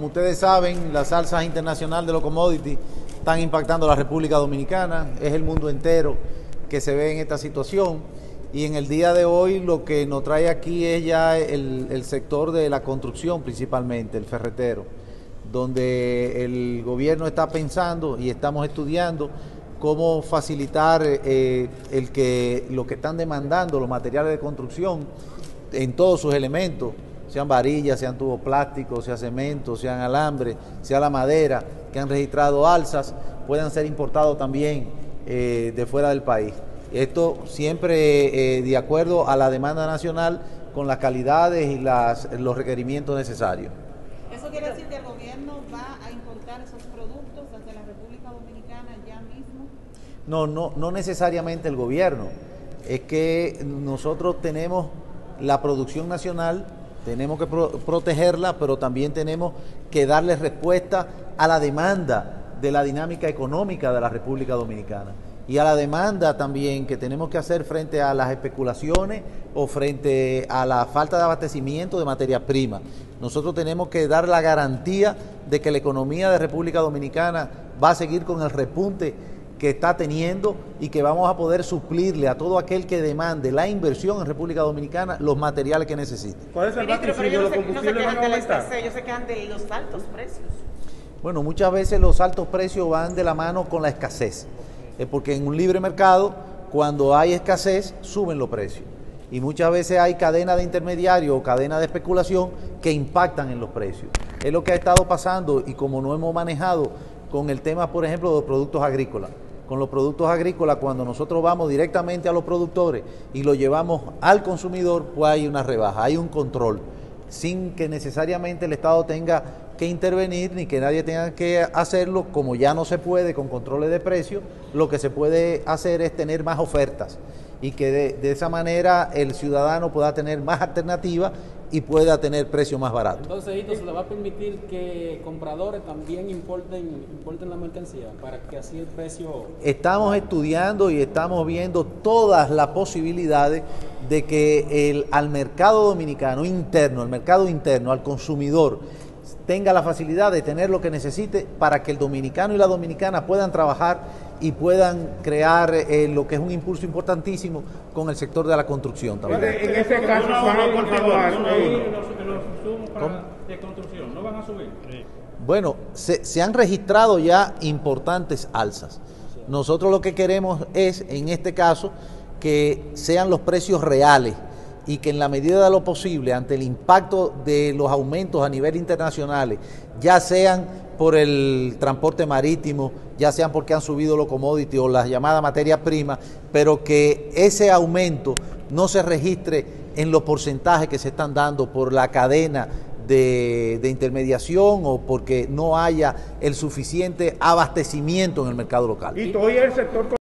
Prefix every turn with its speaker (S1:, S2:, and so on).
S1: Como ustedes saben, las alzas internacionales de los commodities están impactando a la República Dominicana. Es el mundo entero que se ve en esta situación. Y en el día de hoy lo que nos trae aquí es ya el sector de la construcción, principalmente el ferretero, donde el gobierno está pensando y estamos estudiando cómo facilitar lo que están demandando los materiales de construcción en todos sus elementos, sean varillas, sean tubos plásticos, sea cemento, sean alambre, sea la madera, que han registrado alzas, puedan ser importados también de fuera del país. Esto siempre de acuerdo a la demanda nacional, con las calidades y los requerimientos necesarios.
S2: ¿Eso quiere decir que el gobierno va a importar esos productos desde la República Dominicana ya mismo?
S1: No necesariamente el gobierno. Es que nosotros tenemos la producción nacional, tenemos que protegerla, pero también tenemos que darle respuesta a la demanda de la dinámica económica de la República Dominicana y a la demanda también que tenemos que hacer frente a las especulaciones o frente a la falta de abastecimiento de materia prima. Nosotros tenemos que dar la garantía de que la economía de República Dominicana va a seguir con el repunte que está teniendo y que vamos a poder suplirle a todo aquel que demande la inversión en República Dominicana los materiales que necesite.
S3: ¿Cuál es el vaticinio? ¿Los combustibles van a aumentar?
S2: Ellos se quejan de los altos precios.
S1: Bueno, muchas veces los altos precios van de la mano con la escasez, porque en un libre mercado, cuando hay escasez, suben los precios. Y muchas veces hay cadenas de intermediarios o cadenas de especulación que impactan en los precios. Es lo que ha estado pasando y como no hemos manejado con el tema, por ejemplo, de los productos agrícolas. Con los productos agrícolas, cuando nosotros vamos directamente a los productores y lo llevamos al consumidor, pues hay una rebaja, hay un control, sin que necesariamente el Estado tenga que intervenir ni que nadie tenga que hacerlo, como ya no se puede con controles de precios. Lo que se puede hacer es tener más ofertas y que de esa manera el ciudadano pueda tener más alternativas y pueda tener precios más baratos.
S4: Entonces, ¿esto se le va a permitir que compradores también importen la mercancía para que así el precio...?
S1: Estamos estudiando y estamos viendo todas las posibilidades de que al mercado dominicano interno, al mercado interno, al consumidor, tenga la facilidad de tener lo que necesite para que el dominicano y la dominicana puedan trabajar y puedan crear lo que es un impulso importantísimo con el sector de la construcción también.
S3: En ese caso van a continuar.
S5: Los insumos de construcción no van a subir.
S1: Bueno, se han registrado ya importantes alzas. Nosotros lo que queremos es, en este caso, que sean los precios reales y que en la medida de lo posible, ante el impacto de los aumentos a nivel internacional, ya sean por el transporte marítimo, ya sean porque han subido los commodities o las llamadas materias primas, pero que ese aumento no se registre en los porcentajes que se están dando por la cadena de intermediación o porque no haya el suficiente abastecimiento en el mercado local.
S3: Y todo el sector